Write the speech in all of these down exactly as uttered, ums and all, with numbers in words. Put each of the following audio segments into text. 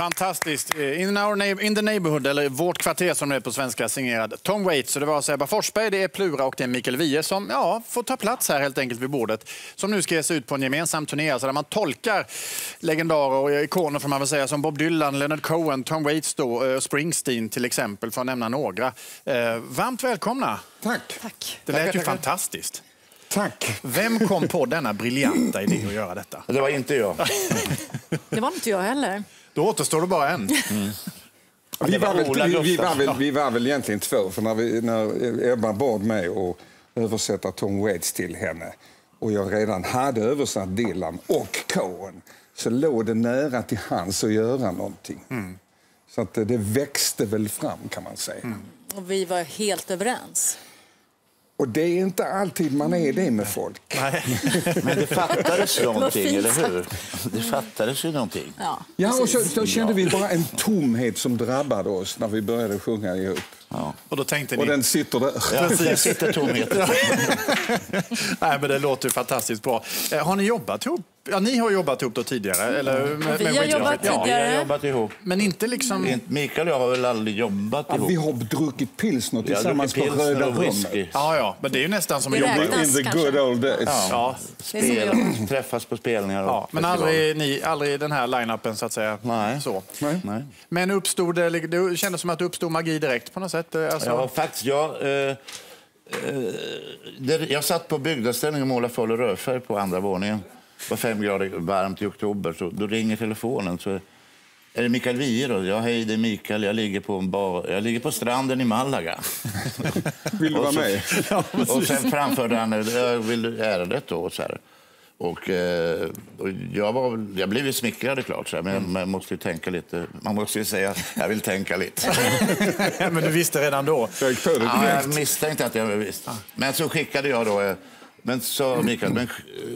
Fantastiskt. In, our in the neighborhood, eller vårt kvarter som det är på svenska, signerad Tom Waits. Så det var alltså Ebba Forsberg, det är Plura och det är Mikael Wiehe som ja, får ta plats här helt enkelt vid bordet. Som nu ska ge sig ut på en gemensam turné alltså där man tolkar legendarer och ikoner får man väl säga som Bob Dylan, Leonard Cohen, Tom Waits då, Springsteen till exempel för att nämna några. Eh, varmt välkomna. Tack. Tack. Det lät tack, ju tack. fantastiskt. Tack. Vem kom på denna briljanta idé att göra detta? Det var inte jag. Det var inte jag heller. Då återstår det bara en. Mm. Vi, var väl, vi, vi, var väl, vi var väl egentligen två, för när, vi, när Ebba bad mig att översätta Tom Waits till henne och jag redan hade översatt Dylan och Cohen, så låg det nära till hans att göra någonting. Mm. Så att det växte väl fram, kan man säga. Mm. Och vi var helt överens. Och det är inte alltid man är det med folk. Nej. Men det fattades någonting, eller hur? Det fattades ju någonting. Ja, ja och så, så kände vi bara en tomhet som drabbade oss när vi började sjunga ihop. Ja. Och då tänkte ni... Och den sitter där. Ja, där sitter tomheten. Nej, men det låter ju fantastiskt bra. Eh, har ni jobbat ihop? Ja, ni har jobbat ihop då tidigare. Eller med, vi med har jobbat ja, tidigare. Ja, vi har jobbat ihop. Men inte liksom... Mikael och jag har väl aldrig jobbat Ja, ihop. vi har druckit pilsner tillsammans på Röda rummet. Ja, ja, men det är ju nästan som att Det jobba ihop. räknas. In the good old days. Ja. Ja. Spel, träffas på spelningar. Och Ja, men aldrig, ni, aldrig den här line-upen så att säga. Nej. Så. Nej. Nej. Men uppstod det, det kändes som att det uppstod magi direkt på något sätt. Alltså... Ja, faktiskt. Jag, eh, eh, det, jag satt på byggnadsställning och målade full rödfärg på andra våningen. Det var fem grader varmt i oktober, så då ringer telefonen. Så är det Mikael Wiehe då? Ja, hej, det är Mikael. Jag ligger på, en bar. Jag ligger på stranden i Malaga. Vill du vara med? Och sen framförde han, jag vill ärendet då. Så här. Och, eh, och jag, var, jag blev ju smickrad, klart, så här, men mm. man måste ju tänka lite. Man måste ju säga, jag vill tänka lite. Men du visste redan då? Jag, ja, jag misstänkte att jag visste. Men så skickade jag då... Men så Mikael, men,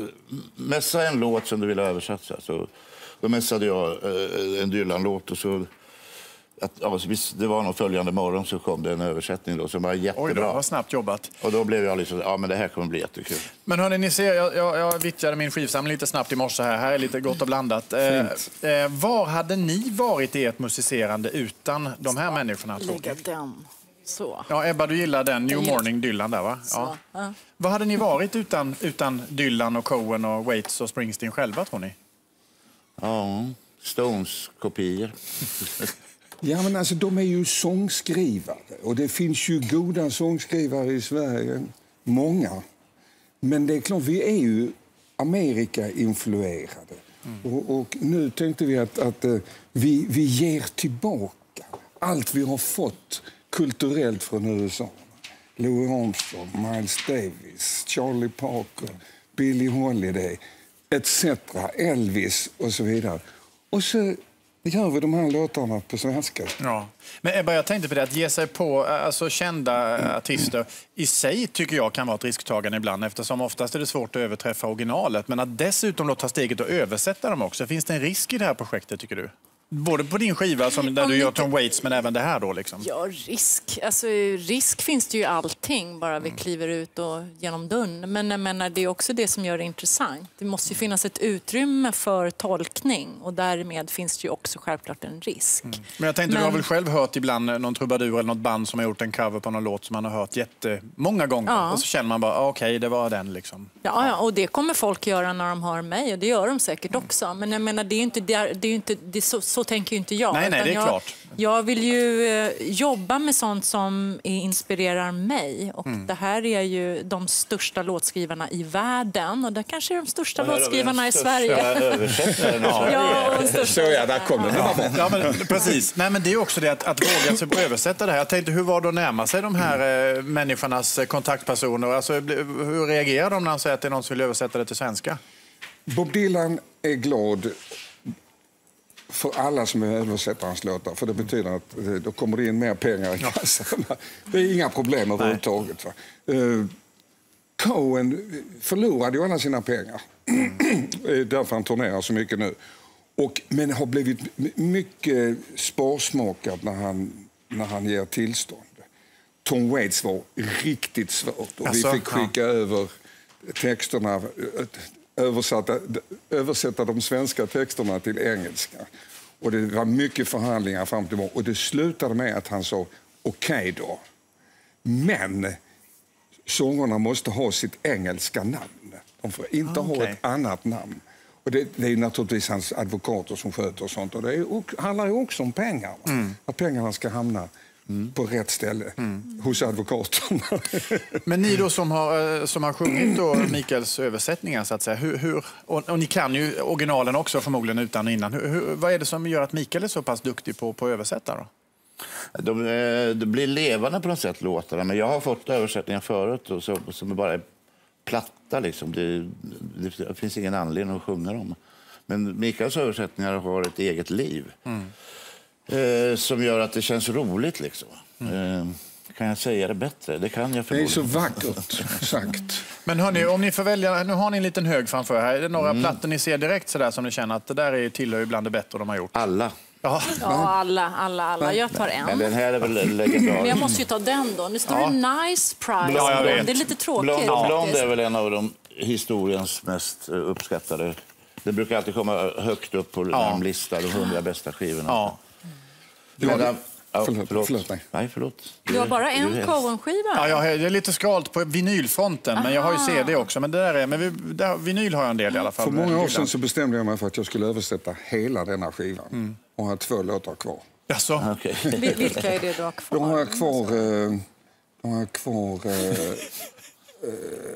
mässa en låt som du vill översätta. Så då mässade jag eh, en Dylan-låt och så... Att, ja, det var nog följande morgon så kom det en översättning då som var jättebra. Oj, det var snabbt jobbat. Och då blev jag liksom, ja men det här kommer bli jättekul. Men hörni, ni ser, jag, jag, jag vittjade min skivsamling lite snabbt i morse här. Här är lite gott och blandat. Eh, eh, var hade ni varit i ert musicerande utan de här människorna? Lägga den. Så. Ja, Ebba, du gillar den New Morning Dylan där, va? Ja. Ja. Vad hade ni varit utan, utan Dylan och Cohen och Waits och Springsteen själva, tror ni? Ja, Stones-kopior. Ja, men alltså de är ju sångskrivare och det finns ju goda sångskrivare i Sverige, många. Men det är klart, vi är ju Amerika-influerade. Mm. Och, och nu tänkte vi att, att uh, vi, vi ger tillbaka allt vi har fått kulturellt från U S A. Louis Armstrong, Miles Davis, Charlie Parker, Billie Holiday, et cetera, Elvis och så vidare. Och så gör vi de här låtarna på svenska. Ja. Men Ebba, jag tänkte på det, att ge sig på alltså, kända artister i sig tycker jag kan vara ett risktagande ibland, eftersom oftast är det svårt att överträffa originalet. Men att dessutom då ta steget och översätta dem också. Finns det en risk i det här projektet, tycker du? Både på din skiva som där du gör Tom Waits, men även det här då liksom. Ja, risk. Alltså, risk finns det ju allting, bara vi kliver ut och genom dörren. Men jag menar, det är också det som gör det intressant. Det måste ju finnas ett utrymme för tolkning och därmed finns det ju också självklart en risk. Mm. Men jag tänkte, men... du har väl själv hört ibland någon trubadur eller något band som har gjort en cover på någon låt som man har hört jättemånga gånger. Ja. Och så känner man bara, okej, okay, det var den liksom. Ja, ja, och det kommer folk göra när de hör mig och det gör de säkert mm. också. Men jag menar, det är ju inte, det är, det är inte det är så, så tänker ju inte jag. Nej, nej, det är jag, klart. Jag vill ju eh, jobba med sånt som inspirerar mig. Och mm. det här är ju de största låtskrivarna i världen. Och det kanske är de största låtskrivarna i Sverige. Ja, ja, och största... Så ja, där kommer det. Ja, ja, men, precis. Nej, men det är också det att, att våga sig översätta det här. Jag tänkte, hur var det att närma sig de här eh, människornas kontaktpersoner? Alltså, hur reagerar de när de säger att det är någon som vill översätta det till svenska? Bob Dylan är glad för alla som översätter hans låtar, för det betyder att då kommer det in mer pengar i kassan. Det är inga problem överhuvudtaget. Va? Uh, Cohen förlorade ju alla sina pengar. Därför han turnerar så mycket nu. Och, men har blivit mycket sparsmakad när han, när han ger tillstånd. Tom Waits var riktigt svårt och alltså, vi fick skicka ja. över texterna, översätta, översätta de svenska texterna till engelska. Och det var mycket förhandlingar fram till morgon. Och det slutade med att han sa okej okay då. Men sångerna måste ha sitt engelska namn. De får inte okay. ha ett annat namn. Och det, det är naturligtvis hans advokater som sköter och sånt. Och det är, handlar ju också om pengar. Mm. Att pengarna ska hamna mm. på rätt ställe mm. hos advokaterna. Men ni då som har, som har sjungit då Mikaels översättningar så att säga. Hur, hur, och, och ni kan ju originalen också förmodligen utan och innan. Hur, hur, vad är det som gör att Mikael är så pass duktig på, på att översätta då? De, de blir levande på något sätt låtarna. Men jag har fått översättningar förut och så, som bara är platta liksom. Det, det finns ingen anledning att sjunga dem. Men Mikaels översättningar har ett eget liv. Mm. Eh, som gör att det känns roligt liksom. Mm. Eh, kan jag säga det bättre? Det kan jag förmodligen. Det är så vackert sagt. Men hörni, om ni får välja, nu har ni en liten hög framför här. Är det några mm. plattor ni ser direkt så där som ni känner att det där är tillhör bland det bättre de har gjort? Alla. Ja, ja alla, alla, alla. Jag tar en. Men den här är väl legendarisk. Men jag måste ju ta den då. Nu står ja. det Nice Price. Ja, det är lite tråkigt. Blond, ja. Blond är väl en av de historiens mest uppskattade. Det brukar alltid komma högt upp på ja. en lista, de hundra bästa skivorna. Ja. Men, ja, förlåt, förlåt. förlåt. Nej, förlåt. Du har bara en Cohen-skiva. Ja, jag är lite skralt på vinylfronten, Aha. men jag har ju C D också. Men det där är, men vi, där, vinyl har jag en del i alla fall. För många år sedan så bestämde jag mig för att jag skulle översätta hela denna skivan mm. och ha två låtar kvar. Jaså? Okay. Vilka är det du har kvar? De har jag kvar... Uh, de har jag kvar... Uh, uh,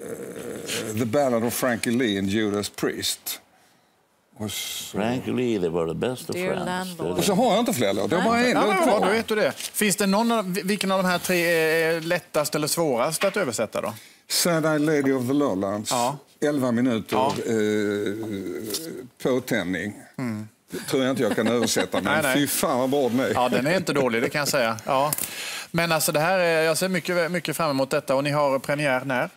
The Ballad of Frankie Lee and Judas Priest. Och så... Frankie Lee, det var det bästa friends. Och så har jag inte fler låtar. Det var en ja, ja, då vet du det. Finns det någon av, vilken av de här tre är lättast eller svårast att översätta då? Sad-Eyed Lady of the Lowlands. Ja. elva minuter ja. eh, påtändning. Mm. Tror jag inte jag kan översätta, men nej, nej. Fy fan vad bra den är. Ja, den är inte dålig, det kan jag säga. Ja. Men alltså det här är, jag ser mycket, mycket fram emot detta och ni har premiär när?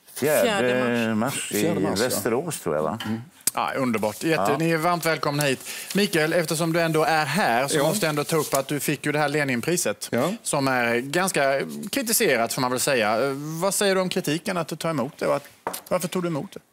Fjärde mars i mars, Västerås ja. tror jag va? Mm. Ja, underbart. Jätte, ja. Ni är varmt välkomna hit. Mikael, eftersom du ändå är här så ja. måste jag ändå ta upp att du fick ju det här Leninpriset ja. som är ganska kritiserat får man väl säga. Vad säger du om kritiken att du tar emot det och att, varför tog du emot det?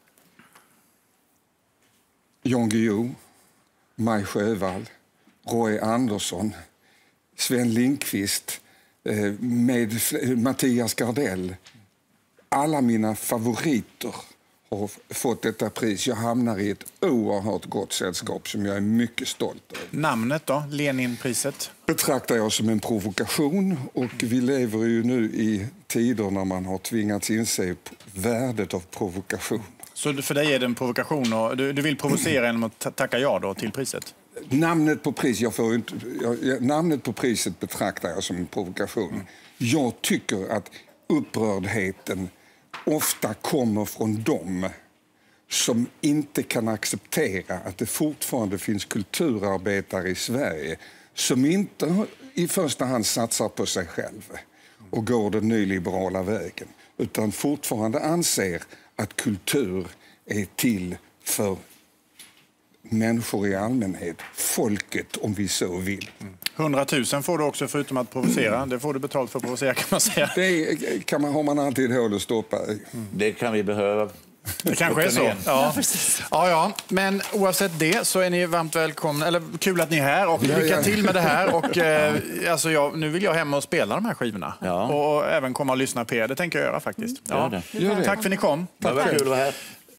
Jan Guillou, Maj Sjövall, Roy Andersson, Sven Lindqvist, med Mattias Gardell. Alla mina favoriter har fått detta pris. Jag hamnar i ett oerhört gott sällskap som jag är mycket stolt över. Namnet då, Leninpriset? Betraktar jag som en provokation och vi lever ju nu i tider när man har tvingats inse värdet av provokation. Så för dig är det en provokation och du, du vill provocera genom att tacka ja då till priset? Namnet på priset, jag får inte, jag, namnet på priset betraktar jag som en provokation. Mm. Jag tycker att upprördheten ofta kommer från dem som inte kan acceptera att det fortfarande finns kulturarbetare i Sverige som inte i första hand satsar på sig själv och går den nyliberala vägen utan fortfarande anser att kultur är till för människor i allmänhet, folket om vi så vill. hundratusen får du också förutom att provocera. Det får du betalt för att provocera kan man säga. Det kan man, har man alltid hål att stoppa i. Mm. Det kan vi behöva. Det kanske är så. Ja. Ja, ja, ja. Men oavsett det så är ni varmt välkomna. Eller kul att ni är här och lycka ja, ja. till med det här. Och, eh, alltså, jag, nu vill jag hem och spela de här skivorna. Ja. Och, och även komma och lyssna på er. Det tänker jag göra faktiskt. Ja. Gör det. Tack för att ni kom. Tack. Det var kul att vara här.